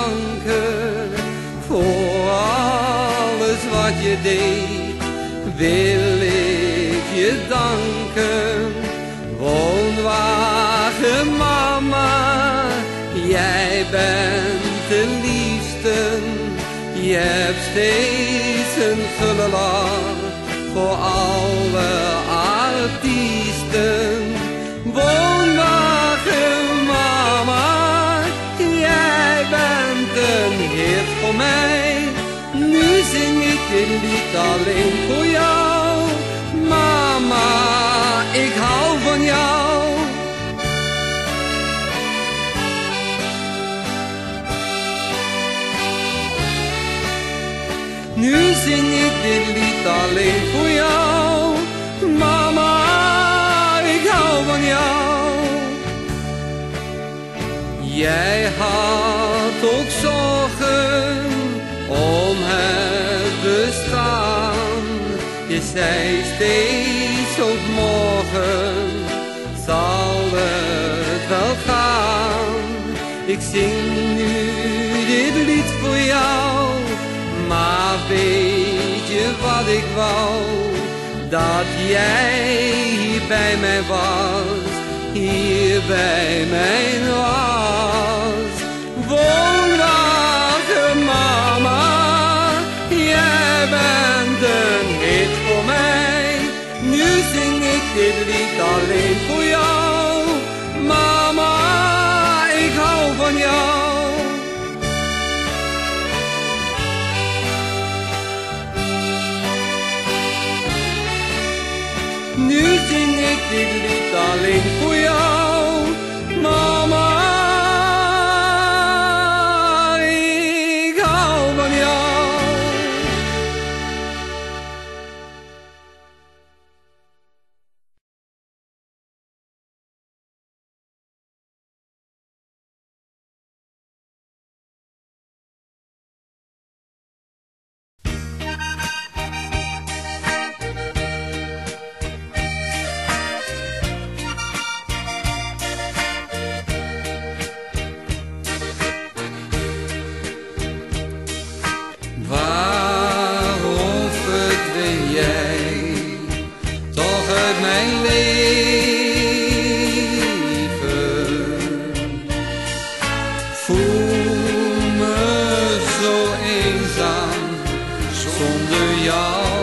danken voor alles wat je deed. Wil ik je danken, woonwagen mama, jij bent de liefste. Je hebt steeds een gulle lach voor alle artiesten. Woonwagen mama, jij bent een hit voor mij. Nu zing ik dit lied alleen voor jou. Mama, ik hou van jou. Nu zing ik dit lied alleen voor jou. Mama, ik hou van jou. Jij had ook zorgen om het bestaan. Je zei steeds op morgen zal het wel gaan. Ik zing nu dit lied voor jou. Maar weet je wat ik wou? Dat jij hier bij mij was, hier bij mij was. Woonwagen mama, jij bent een hit voor mij. Nu zing ik dit lied alleen voor jou. Mama, ik hou van jou. Nu zing ik dit lied alleen voor jou, mama, ik hou van jou. Waarom verdween jij toch uit mijn leven? Voel me zo eenzaam zonder jou.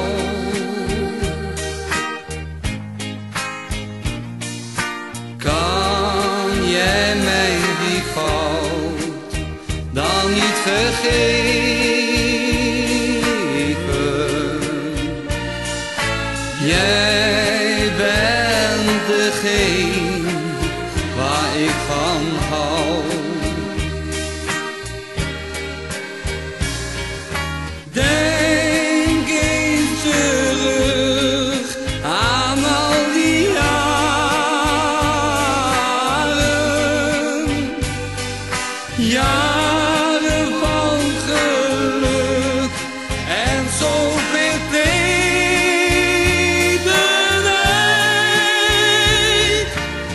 Kan jij mij die fout dan niet vergeven? Jij bent degene waar ik van hou. Denk eens terug aan al die jaren. Jaren van geluk en zoveel tevredenheid.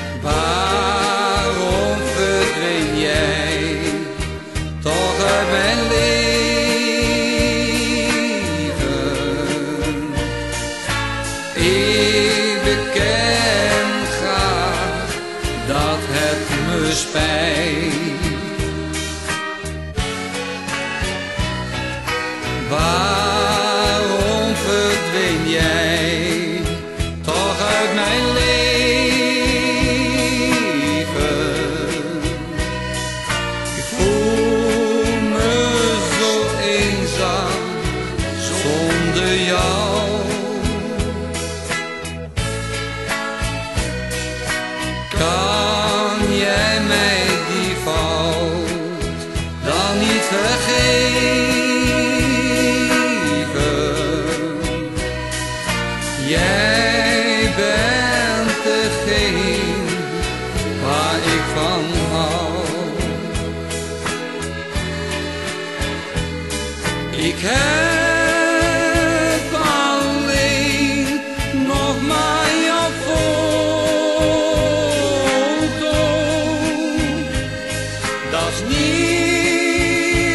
Waarom verdween jij toch uit mijn leven? Ik beken graag dat het me spijt. Waarom verdween jij toch uit mijn leven? Ik voel me zo eenzaam zonder jou. Kan jij mij die fout dan niet vergeven? Jij bent degene waar ik van hou. Ik heb alleen nog maar jouw foto. Dat is niet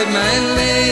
uit mijn leven.